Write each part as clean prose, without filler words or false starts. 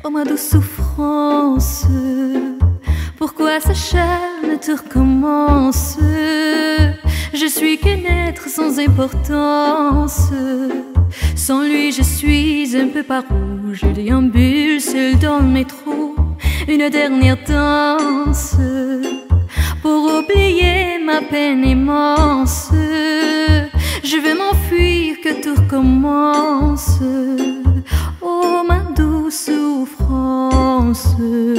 Oh ma douce souffrance, pourquoi s'acharne, tu recommences? Je suis qu'un être sans importance. Sans lui je suis un peu par où je déambule seul dans le métro. Une dernière danse pour oublier ma peine immense. Je vais m'enfuir, que tout recommence. Oh ma douce souffrance.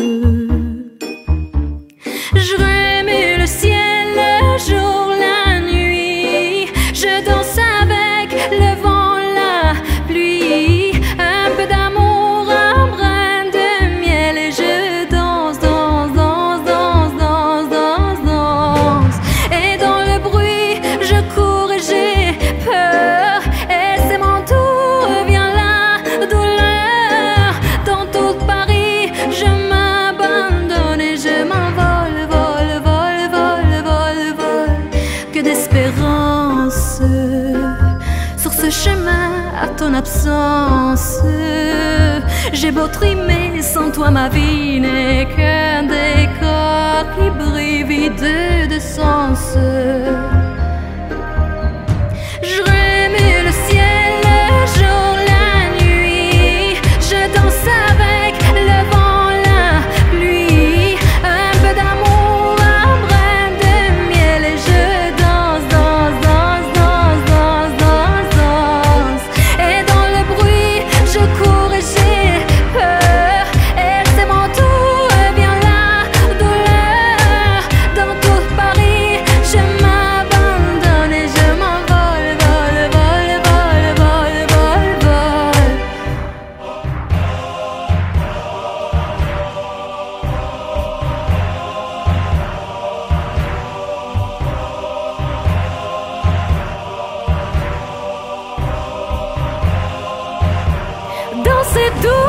Je remue le ciel, le jour, la nuit. Je danse avec le vent, la pluie. Un peu d'amour, un brin de miel. Et je danse, danse, danse, danse, danse, danse, danse. Et dans le bruit, je cours et j'ai peur. Et c'est mon tour, vient la douleur. Dans tout Paris, je m'abandonne et je m'envole, vole, vole, vole, vole, vole. Que d'espérance sur ce chemin à ton absence. J'ai beau trimer, sans toi ma vie n'est qu'un décor qui brille vide de sens. Je remue le ciel, le jour, la nuit. Je danse avec le vent, la pluie. Un peu d'amour, un brin de miel. Et je danse, danse, danse, danse, danse, danse, danse. Et dans le bruit, je cours et j'ai peur. Et c'est mon tour, vient la douleur. Dans tout Paris, je m'abandonne et je m'envole, vole, vole, vole, vole, vole, vole. Dans ces doux